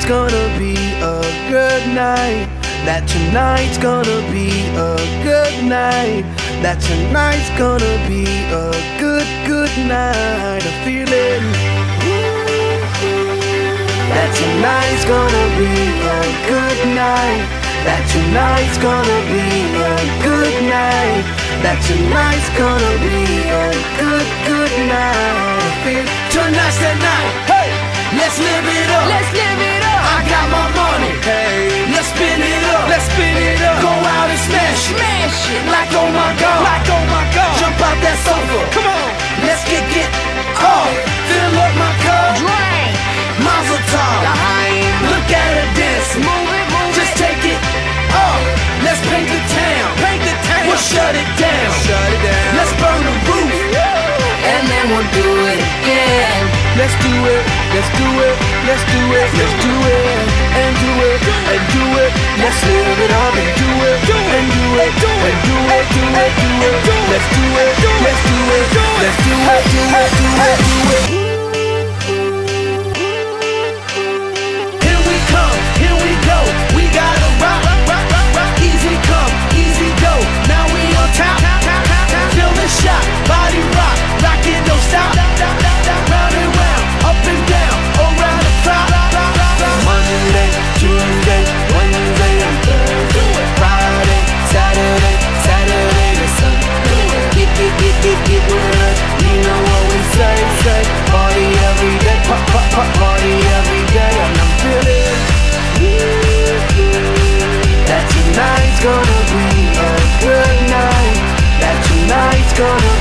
gonna be a good night. That tonight's gonna be a good night. That tonight's gonna be a good, good night. I'm feeling that tonight's gonna be a good night. That tonight's gonna be a good night. That tonight's gonna be a good, good night. I feel tonight's the night. Hey, let's live it up. Let's live it up. I got my money. Hey, let's spin it up. Let's spin it up. Go out and smash it. Smash it. Like oh my god. Like oh my god. Jump out that sofa. Come on. Let's get off. Fill up my cup. Drink. Mazel tov. Look at her dance. Move it, move Just it. take it off. Let's paint the town. Paint the town. We'll shut it down. Shut it down. Let's burn the roof. And then we'll do it again. Let's do it. Let's do it. Let's do it. Let's do it. And do it. And do it. Let's live it up and do it. And do it. And do it. Do it. Do it. Let's do it. Let's do it. Let's do it. Do it. Do it. Do it. Here we come. Here we go. We gotta rock. Easy come. Easy go. Now we on top. Feel the shot. Body rock. Rock it. Don't stop. Round and round. Up and down. Around the clock. Monday, Tuesday, Wednesday, and Thursday. Friday, Saturday, Saturday to Sunday. Get with us. You know what we say. Party every day. Party every day. And I'm feeling that tonight's gonna be a good night. That tonight's gonna